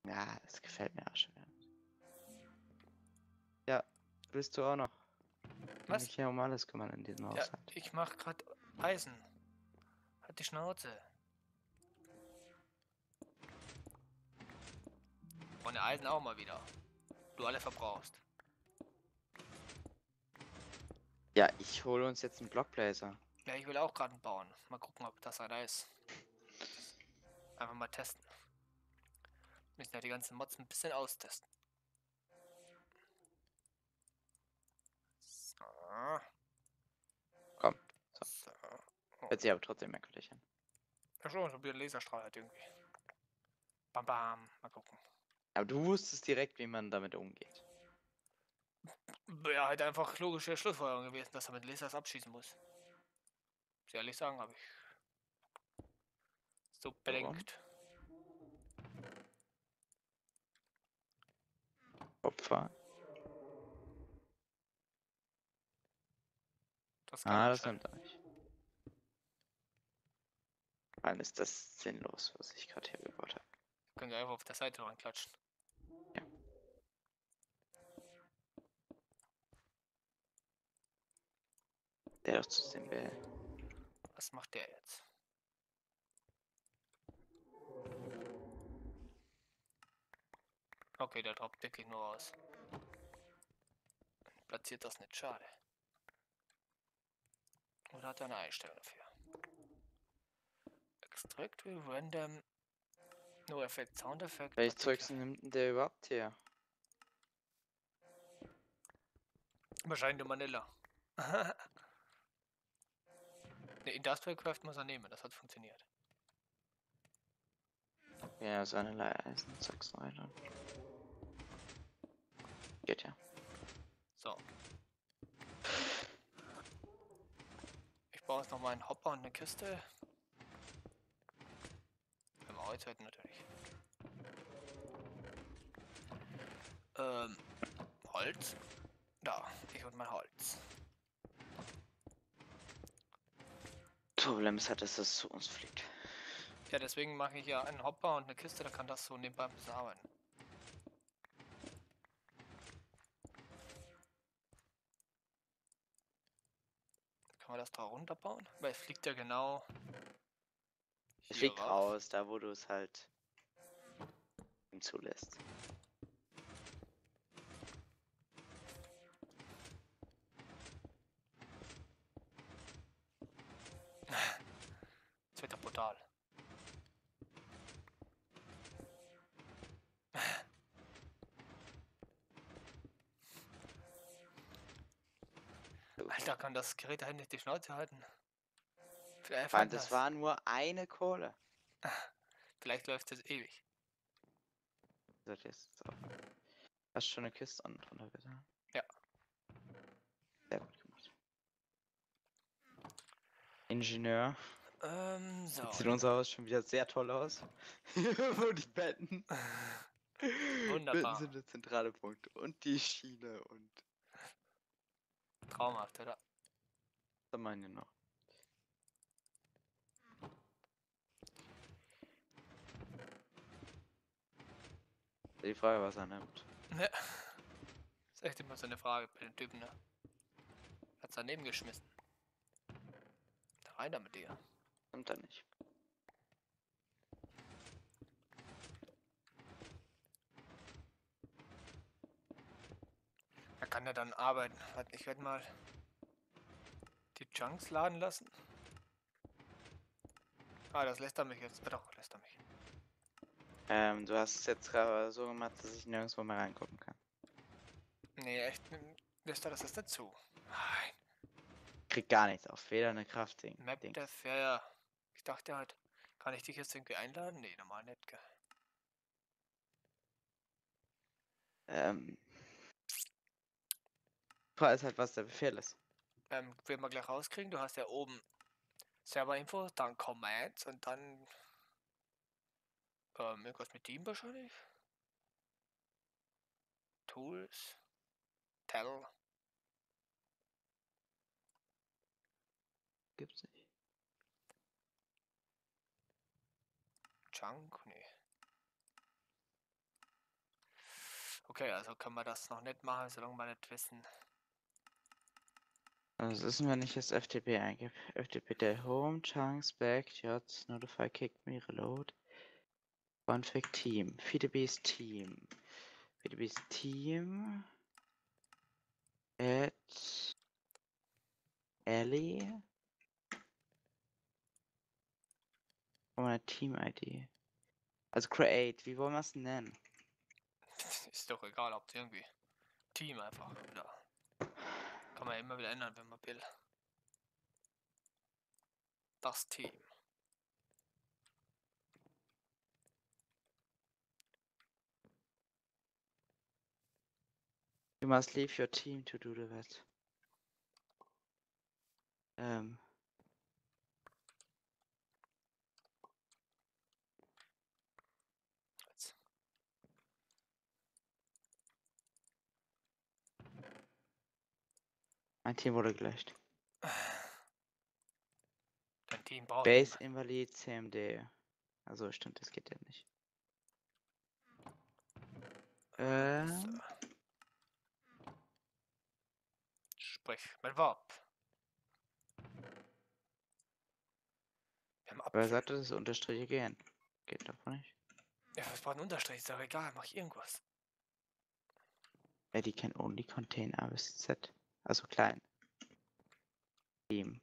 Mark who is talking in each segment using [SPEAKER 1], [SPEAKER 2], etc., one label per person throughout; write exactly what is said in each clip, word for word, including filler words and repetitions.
[SPEAKER 1] Ja, das gefällt mir auch schon. Ja, willst du auch noch? Ich kann
[SPEAKER 2] Was?
[SPEAKER 1] mich hier um alles kümmern in diesem
[SPEAKER 2] Ja,
[SPEAKER 1] Haushalt.
[SPEAKER 2] ich mach grad Eisen. Halt die Schnauze. Und Eisen auch mal wieder. Du alle verbrauchst.
[SPEAKER 1] Ja, ich hole uns jetzt einen Blockblazer.
[SPEAKER 2] Ja, ich will auch gerade einen bauen. Mal gucken, ob das einer ist. Einfach mal testen. Müssen ja die ganzen Mods ein bisschen austesten. So.
[SPEAKER 1] Komm,
[SPEAKER 2] So. Oh.
[SPEAKER 1] hört sich aber trotzdem merkwürdig an.
[SPEAKER 2] Ja schon, so wie ein Laserstrahl halt irgendwie. Bam bam. Mal gucken.
[SPEAKER 1] Aber du wusstest direkt, wie man damit umgeht.
[SPEAKER 2] Ja, halt einfach logische Schlussfolgerung gewesen, dass er mit Lasers abschießen muss. Muss ich ehrlich sagen, habe ich so
[SPEAKER 1] Warum?
[SPEAKER 2] bedenkt.
[SPEAKER 1] Opfer.
[SPEAKER 2] Das kann
[SPEAKER 1] Ah, das
[SPEAKER 2] anscheinend.
[SPEAKER 1] nimmt er nicht. Vor allem ist das sinnlos, was ich gerade hier gebaut habe.
[SPEAKER 2] Können wir einfach auf der Seite dran klatschen.
[SPEAKER 1] Ja. Der doch zu sehen will.
[SPEAKER 2] Was macht der jetzt? Okay, der droppt wirklich nur aus. Platziert das nicht, schade. Oder hat er eine Einstellung dafür? Extract with random. No effect, sound effect.
[SPEAKER 1] Welches
[SPEAKER 2] Particular.
[SPEAKER 1] Zeugs nimmt denn der überhaupt hier?
[SPEAKER 2] Wahrscheinlich Manila. Ne, Industrial Craft muss er nehmen, das hat funktioniert.
[SPEAKER 1] Ja, so eine Eisen, Zeugs rein. Geht ja.
[SPEAKER 2] So. Ich baue jetzt noch mal einen Hopper und eine Kiste. Wenn wir Holz hätten natürlich. Ähm, Holz. Da, ich und mein Holz.
[SPEAKER 1] Problem ist halt, dass das zu uns fliegt.
[SPEAKER 2] Ja, deswegen mache ich ja einen Hopper und eine Kiste, da kann das so nebenbei ein bisschen arbeiten. Kann man das da runterbauen? Weil es fliegt ja genau
[SPEAKER 1] Es
[SPEAKER 2] hier
[SPEAKER 1] fliegt
[SPEAKER 2] raus.
[SPEAKER 1] raus, da wo du es halt ihm zulässt.
[SPEAKER 2] Das wird ja brutal. Alter, kann das Gerät da nicht die Schnauze halten? Vielleicht,
[SPEAKER 1] Weil das war nur eine Kohle.
[SPEAKER 2] Vielleicht läuft es ewig.
[SPEAKER 1] So, jetzt auf. Hast schon eine Kiste unten drunter getan?
[SPEAKER 2] Ja.
[SPEAKER 1] Sehr gut gemacht. Ingenieur.
[SPEAKER 2] Ähm, so.
[SPEAKER 1] Jetzt sieht unser Haus schon wieder sehr toll aus. Und die Betten.
[SPEAKER 2] Wunderbar.
[SPEAKER 1] Betten sind der zentrale Punkt. Und die Schiene und.
[SPEAKER 2] Traumhaft, oder?
[SPEAKER 1] Was meinen wir noch? Die Frage, was er nimmt.
[SPEAKER 2] Ja. Ist echt immer so eine Frage bei den Typen, ne? Hat's daneben geschmissen. Da rein da mit dir.
[SPEAKER 1] Nimmt er nicht.
[SPEAKER 2] Er kann ja dann arbeiten. Warte, ich werde mal die Chunks laden lassen. Ah, das lässt er mich jetzt. Ah, doch, lässt er mich.
[SPEAKER 1] Ähm, du hast es jetzt gerade so gemacht, dass ich nirgendwo mehr reingucken kann.
[SPEAKER 2] Nee, echt. Lässt er das jetzt nicht zu? Nein.
[SPEAKER 1] Ich krieg gar nichts auf. Weder eine Kraftding.
[SPEAKER 2] Map
[SPEAKER 1] Dings.
[SPEAKER 2] Death, ja, ja. Ich dachte halt, kann ich dich jetzt irgendwie einladen? Nee, normal nicht, gell.
[SPEAKER 1] Ähm. Die Frage ist halt, was der Befehl ist.
[SPEAKER 2] Ähm, werden wir gleich rauskriegen. Du hast ja oben Serverinfo, dann Commands und dann ähm, irgendwas mit Team wahrscheinlich. Tools, Tell.
[SPEAKER 1] Gibt's nicht.
[SPEAKER 2] Chunk, nee. Okay, also können wir das noch nicht machen, solange wir nicht wissen.
[SPEAKER 1] Also, was ist denn, wenn ich jetzt F T P eingebe? F T P der Home, Chunks, Back, J, Notify, Kick Me, Reload. Config Team. V D B's Team. V D B's Team. Add. Ellie. Und meine Team-I D. Also Create, wie wollen wir es nennen?
[SPEAKER 2] Ist doch egal, ob irgendwie. Team einfach wieder. Kann man ja immer wieder ändern, wenn man will. Das Team.
[SPEAKER 1] You must leave your team to do the that. Ähm.
[SPEAKER 2] Jetzt.
[SPEAKER 1] Mein Team wurde gelöscht.
[SPEAKER 2] Dein Team braucht
[SPEAKER 1] Base
[SPEAKER 2] niemand.
[SPEAKER 1] Invalid C M D. Also stimmt, das geht ja nicht.
[SPEAKER 2] So.
[SPEAKER 1] Ähm.
[SPEAKER 2] Sprich mein Verb. Wir haben
[SPEAKER 1] Aber er
[SPEAKER 2] Apfel.
[SPEAKER 1] sagte, dass Unterstriche gehen. Geht doch nicht.
[SPEAKER 2] Ja, was braucht ein Unterstrich? Ist doch egal, mach ich irgendwas.
[SPEAKER 1] Ja, die can only contain A bis Z. Also klein. Team.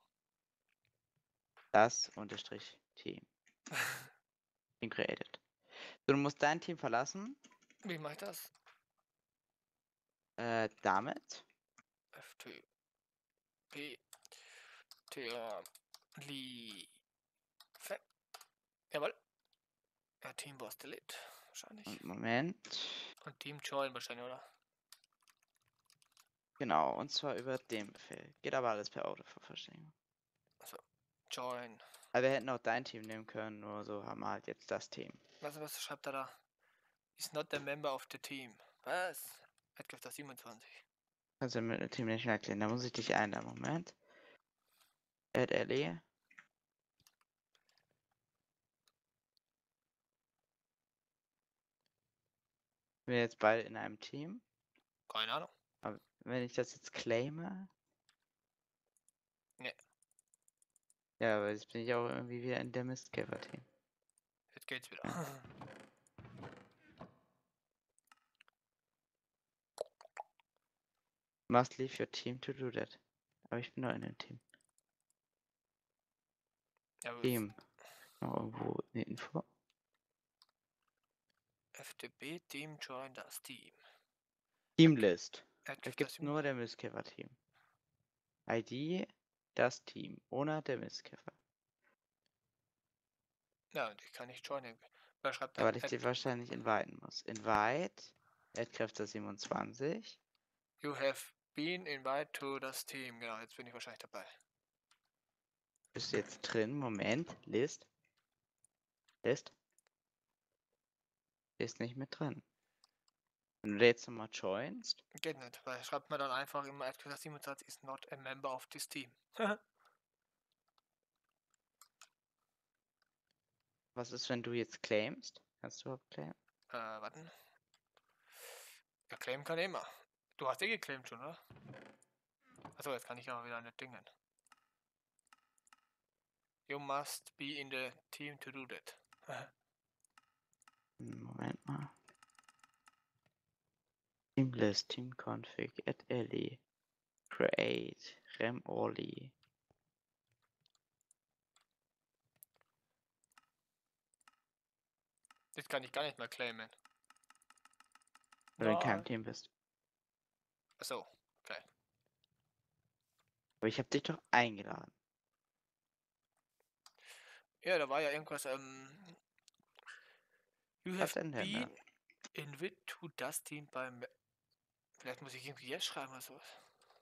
[SPEAKER 1] Das Unterstrich Team. Team created. So, du musst dein Team verlassen.
[SPEAKER 2] Wie mache ich das?
[SPEAKER 1] Äh, damit.
[SPEAKER 2] F T P T R Li Fe. Jawohl. Ja, Team Boss Delete. Wahrscheinlich.
[SPEAKER 1] Und Moment.
[SPEAKER 2] Und Team Join wahrscheinlich, oder?
[SPEAKER 1] Genau, und zwar über den Befehl. Geht aber alles per Autovervollständigung.
[SPEAKER 2] Also, Join.
[SPEAKER 1] Aber wir hätten auch dein Team nehmen können, nur so haben wir halt jetzt das Team.
[SPEAKER 2] Was, was schreibt er da? Is not a member of the team. Was? Headcrafter siebenundzwanzig.
[SPEAKER 1] Kannst du mit dem Team nicht mehr erklären. Da muss ich dich ein, Moment. Add Ellie. Wir jetzt beide in einem Team.
[SPEAKER 2] Keine Ahnung.
[SPEAKER 1] Aber wenn ich das jetzt claime.
[SPEAKER 2] Nee.
[SPEAKER 1] Ja, aber jetzt bin ich auch irgendwie wieder in der Mistkäfer-Team.
[SPEAKER 2] Jetzt geht's wieder.
[SPEAKER 1] Must leave your team to do that. Aber ich bin noch in dem Team.
[SPEAKER 2] Ja, aber
[SPEAKER 1] Team. Noch irgendwo eine Info.
[SPEAKER 2] F T B Team Join das Team.
[SPEAKER 1] Teamlist. Da
[SPEAKER 2] Headcrafter
[SPEAKER 1] gibt nur der Mistkäfer-Team. I D, das Team. Ohne der Mistkäfer.
[SPEAKER 2] Ja, und ich kann nicht joinen. Wer schreibt
[SPEAKER 1] Ja,
[SPEAKER 2] dann?
[SPEAKER 1] weil ich die wahrscheinlich inviten muss. Invite. Addkräfte siebenundzwanzig.
[SPEAKER 2] You have been invited to das Team. Genau, jetzt bin ich wahrscheinlich dabei.
[SPEAKER 1] Bist du jetzt drin? Moment. List. List. Ist nicht mit drin. Wenn du jetzt nochmal joinst.
[SPEAKER 2] Geht nicht, weil schreibt man dann einfach immer Headcrafter siebenundzwanzig is not a member of this team.
[SPEAKER 1] Was ist, wenn du jetzt claimst? Kannst du überhaupt claimen?
[SPEAKER 2] Äh, warten. Ja, claimen kann immer. Du hast eh geclaimt schon, oder? Achso, jetzt kann ich aber wieder nicht dingen. You must be in the team to do that.
[SPEAKER 1] Moment mal. Teamlist, Teamconfig, add Ellie, create, rem Orly.
[SPEAKER 2] Das kann ich gar nicht mehr claimen.
[SPEAKER 1] Wenn du in keinem
[SPEAKER 2] Nein.
[SPEAKER 1] Team bist.
[SPEAKER 2] Achso, okay.
[SPEAKER 1] Aber ich habe dich doch eingeladen.
[SPEAKER 2] Ja, da war ja irgendwas, ähm. You
[SPEAKER 1] Was
[SPEAKER 2] have
[SPEAKER 1] denn denn da?
[SPEAKER 2] been invited to das Team beim. Vielleicht muss ich irgendwie jetzt schreiben oder sowas.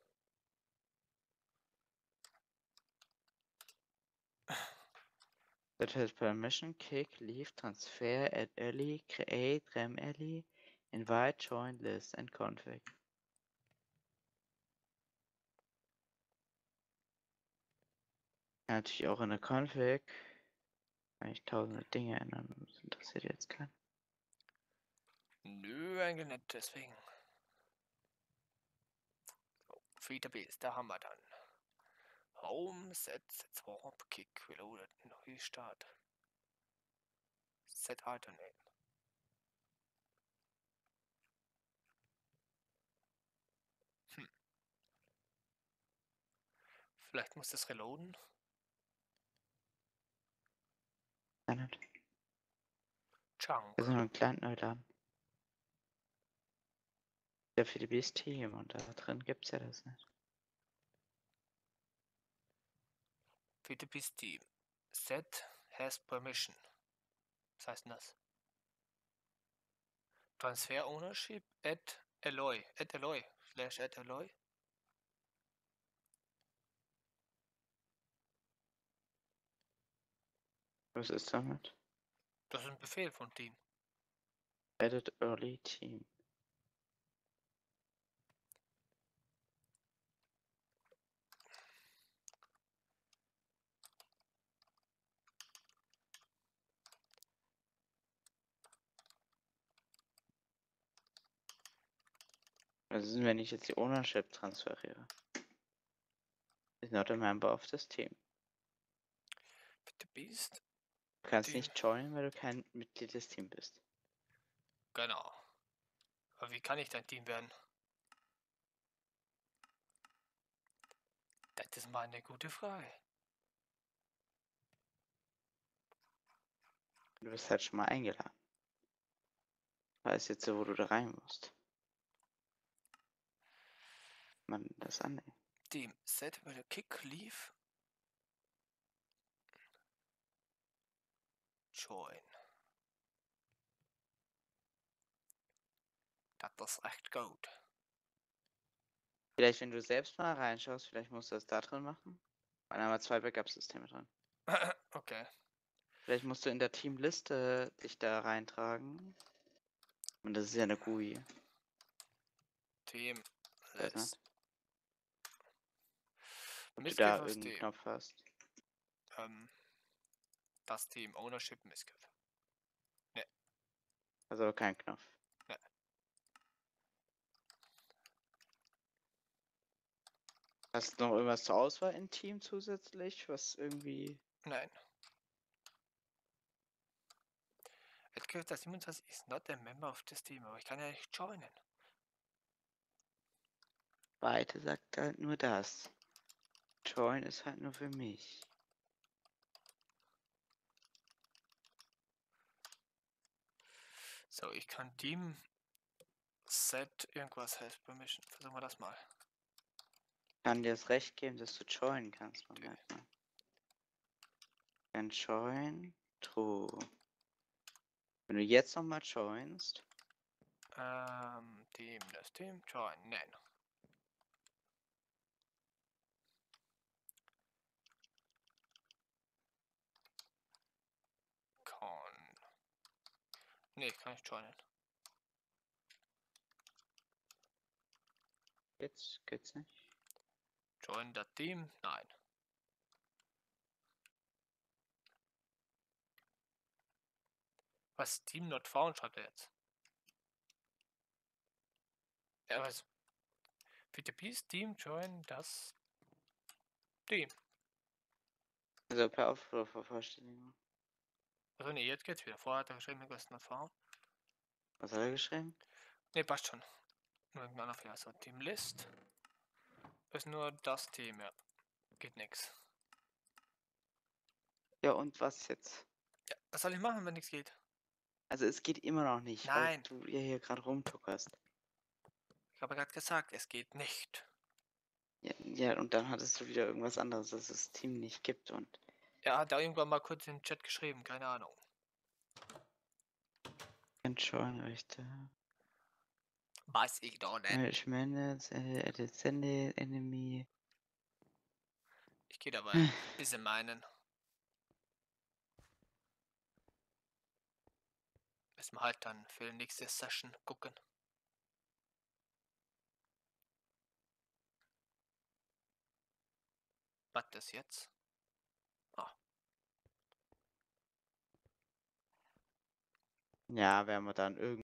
[SPEAKER 1] That has permission, kick, leave, transfer, add Ellie, create, rem Ellie, invite, join, list and config. Ja, natürlich auch in der Config. Kann ich tausende Dinge ändern. Das interessiert jetzt keinen.
[SPEAKER 2] Nö, eigentlich nicht, deswegen. So, Database, da haben wir dann. Home, Set, Set Swap, Kick, Reloaded, Neustart. Set Alternate. Hm. Vielleicht muss das reloaden.
[SPEAKER 1] Nein, nicht.
[SPEAKER 2] Chunk.
[SPEAKER 1] Wir sind noch ein kleinen Neuladen. Der F T Bs Team und da drin gibt's ja das nicht.
[SPEAKER 2] Database Team. Set has permission. Was heißt denn das? Transfer Ownership at Alloy. At Alloy. Slash at Alloy.
[SPEAKER 1] Was ist damit?
[SPEAKER 2] Das ist ein Befehl von Team.
[SPEAKER 1] Edit Early Team. Was ist, wenn ich jetzt die Ownership transferiere? Is not a member of this team.
[SPEAKER 2] Database.
[SPEAKER 1] Du kannst
[SPEAKER 2] Team.
[SPEAKER 1] nicht joinen, weil du kein Mitglied des Teams bist.
[SPEAKER 2] Genau. Aber wie kann ich dein Team werden? Das ist mal eine gute Frage.
[SPEAKER 1] Du bist halt schon mal eingeladen. Weiß jetzt so, wo du da rein musst. Man das annehmen.
[SPEAKER 2] Team. Set will Kick, Leave. Join. Das ist echt gut.
[SPEAKER 1] Vielleicht, wenn du selbst mal reinschaust, vielleicht musst du das da drin machen. Dann haben wir zwei Backup-Systeme drin.
[SPEAKER 2] Okay.
[SPEAKER 1] Vielleicht musst du in der Teamliste dich da reintragen. Und das ist ja eine G U I.
[SPEAKER 2] Team.
[SPEAKER 1] Weiß
[SPEAKER 2] List.
[SPEAKER 1] nicht, ob du
[SPEAKER 2] Missgift
[SPEAKER 1] da
[SPEAKER 2] aus
[SPEAKER 1] irgendeinen
[SPEAKER 2] Team.
[SPEAKER 1] Knopf hast.
[SPEAKER 2] Ähm, das Team. Ownership Missgift.
[SPEAKER 1] Also kein Knopf.
[SPEAKER 2] Ne.
[SPEAKER 1] Hast du noch irgendwas zur Auswahl im Team zusätzlich, was irgendwie...
[SPEAKER 2] Nein. Missgift das siebenundzwanzig is not a member of this team, aber ich kann ja nicht joinen.
[SPEAKER 1] Weite sagt halt nur das. Join ist halt nur für mich.
[SPEAKER 2] So, ich kann Team Set irgendwas has permission. Versuchen wir das mal.
[SPEAKER 1] Ich kann dir das Recht geben, dass du joinen kannst. Moment mal. Dann join, true. Wenn du jetzt nochmal joinst,
[SPEAKER 2] Ähm, Team, das Team, join, nein. Kann. Nee, kann ich joinen.
[SPEAKER 1] jetzt geht's nicht.
[SPEAKER 2] Join das Team, nein. Was, Team not found, schreibt er jetzt. Ja, was? P T P's Team join das Team.
[SPEAKER 1] Also per Aufrufvervollständigung.
[SPEAKER 2] Also nee, jetzt geht's wieder. Vorher hat er geschrieben, irgendwas not found.
[SPEAKER 1] Was hat er geschrieben?
[SPEAKER 2] Nee, passt schon. Nur irgendein anderer Fehler. So, Team List. Ist nur das Team, ja. Geht nix.
[SPEAKER 1] Ja, und was jetzt?
[SPEAKER 2] Ja, was soll ich machen, wenn nichts geht?
[SPEAKER 1] Also es geht immer noch nicht,
[SPEAKER 2] Nein.
[SPEAKER 1] weil du ja hier gerade rumtuckerst.
[SPEAKER 2] Ich habe gerade gesagt, es geht nicht.
[SPEAKER 1] Ja, ja, und dann hattest du wieder irgendwas anderes, dass es das Team nicht gibt und...
[SPEAKER 2] Er hat da irgendwann mal kurz im Chat geschrieben, keine Ahnung.
[SPEAKER 1] Join Rechte.
[SPEAKER 2] Weiß ich doch nicht.
[SPEAKER 1] Ich meine, Edit Sende, Enemy.
[SPEAKER 2] Ich gehe dabei ein bisschen meinen. Müssen wir halt dann für die nächste Session gucken. Was das jetzt? Ah.
[SPEAKER 1] Ja, werden wir dann irgendwie.